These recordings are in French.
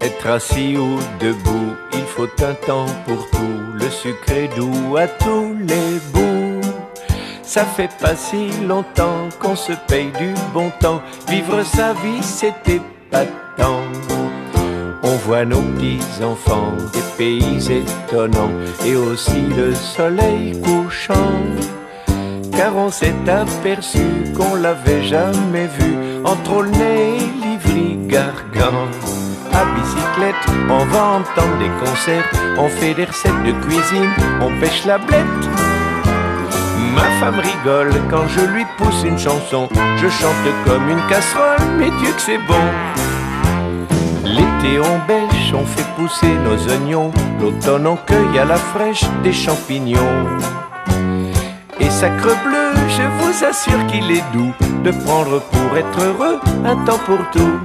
Être assis ou debout, il faut un temps pour tout. Le sucre est doux à tous les bouts. Ça fait pas si longtemps qu'on se paye du bon temps. Vivre sa vie, c'est épatant. On voit nos petits-enfants, des pays étonnants, et aussi le soleil couchant. Car on s'est aperçu qu'on l'avait jamais vu entre Aulnay et Livry-Gargan. À bicyclette, on va entendre des concerts, on fait des recettes de cuisine, on pêche la blette. Ma femme rigole quand je lui pousse une chanson. Je chante comme une casserole, mais Dieu que c'est bon. L'été on bêche, on fait pousser nos oignons. L'automne on cueille à la fraîche des champignons. Et sacre bleu, je vous assure qu'il est doux de prendre pour être heureux un temps pour tout.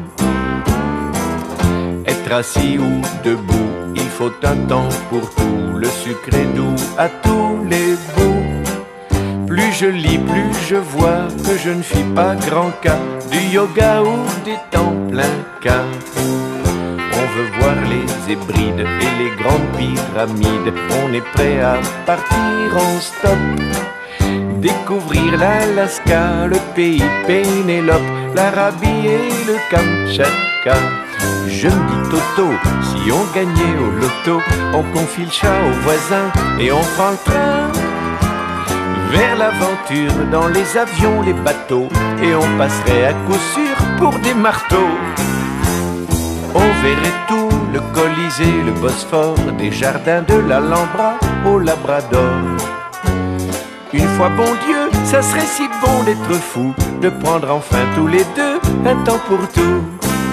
Être assis ou debout, il faut un temps pour tout. Le sucre est doux à tous les bouts. Plus je lis, plus je vois que je ne fis pas grand cas du yoga ou des temps plein cas. On veut voir les Hébrides et les grandes pyramides. On est prêt à partir en stop. Découvrir l'Alaska, le pays Pénélope, l'Arabie et le Kamtchatka. Je me dis Toto, si on gagnait au loto, on confie le chat au voisin et on prend le train vers l'aventure dans les avions, les bateaux, et on passerait à coup sûr pour des marteaux. On verrait tout, le Colisée, le Bosphore, des jardins de l'Alhambra au Labrador. Une fois bon Dieu, ça serait si bon d'être fou, de prendre enfin tous les deux un temps pour tout.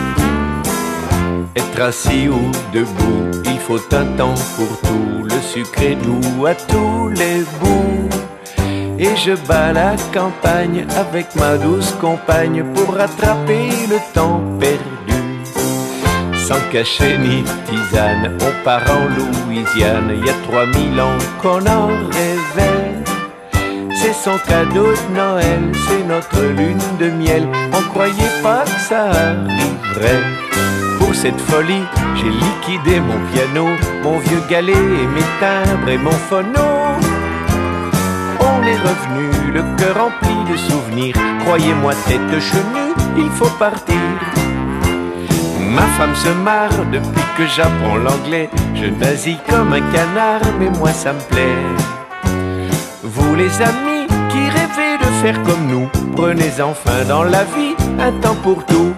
Être assis ou debout, il faut un temps pour tout. Le sucre est doux à tous les bouts. Et je bats la campagne avec ma douce compagne pour rattraper le temps perdu. Sans cachet ni tisane, on part en Louisiane. Il y a 3000 ans qu'on en rêvait. C'est son cadeau de Noël, c'est notre lune de miel. On croyait pas que ça arriverait. Pour cette folie, j'ai liquidé mon piano, mon vieux galet et mes timbres et mon phono. On est revenu, le cœur rempli de souvenirs. Croyez-moi, tête chenue, il faut partir. Ma femme se marre depuis que j'apprends l'anglais. Je nasis comme un canard, mais moi ça me plaît. Vous les amis qui rêvez de faire comme nous, prenez enfin dans la vie un temps pour tout.